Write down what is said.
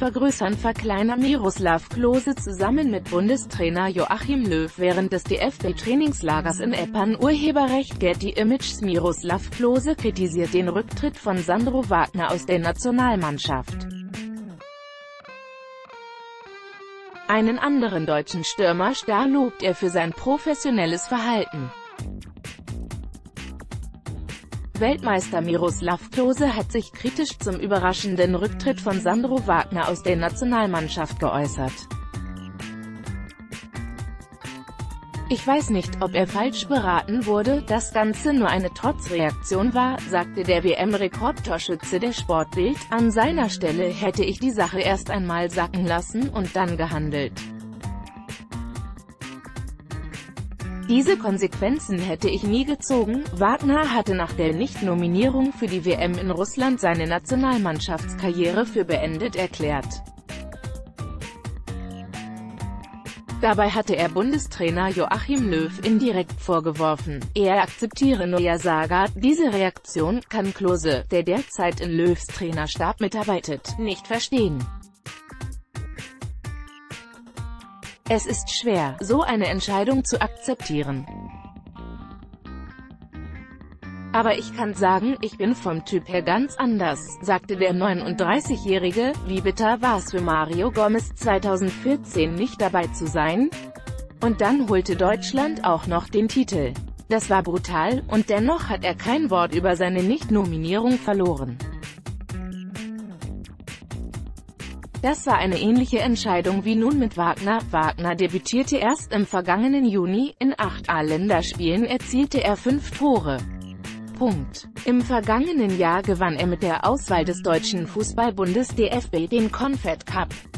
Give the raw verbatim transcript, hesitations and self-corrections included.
vergrößern verkleinern Miroslav Klose zusammen mit Bundestrainer Joachim Löw während des D F B-Trainingslagers in Eppern. Urheberrecht Getty Images. Miroslav Klose kritisiert den Rücktritt von Sandro Wagner aus der Nationalmannschaft. Einen anderen deutschen Stürmerstar lobt er für sein professionelles Verhalten. Weltmeister Miroslav Klose hat sich kritisch zum überraschenden Rücktritt von Sandro Wagner aus der Nationalmannschaft geäußert. Ich weiß nicht, ob er falsch beraten wurde, das Ganze nur eine Trotzreaktion war, sagte der W M-Rekordtorschütze der Sportbild. An seiner Stelle hätte ich die Sache erst einmal sacken lassen und dann gehandelt. Diese Konsequenzen hätte ich nie gezogen. Wagner hatte nach der Nicht-Nominierung für die W M in Russland seine Nationalmannschaftskarriere für beendet erklärt. Dabei hatte er Bundestrainer Joachim Löw indirekt vorgeworfen, er akzeptiere nur ja Saga. Diese Reaktion kann Klose, der derzeit in Löws Trainerstab mitarbeitet, nicht verstehen. Es ist schwer, so eine Entscheidung zu akzeptieren. Aber ich kann sagen, ich bin vom Typ her ganz anders, sagte der neununddreißigjährige. Wie bitter war es für Mario Gomez zweitausendvierzehn nicht dabei zu sein? Und dann holte Deutschland auch noch den Titel. Das war brutal, und dennoch hat er kein Wort über seine Nicht-Nominierung verloren. Das war eine ähnliche Entscheidung wie nun mit Wagner. Wagner debütierte erst im vergangenen Juni, in acht A-Länderspielen erzielte er fünf Tore. Punkt. Im vergangenen Jahr gewann er mit der Auswahl des Deutschen Fußballbundes D F B den Confed Cup.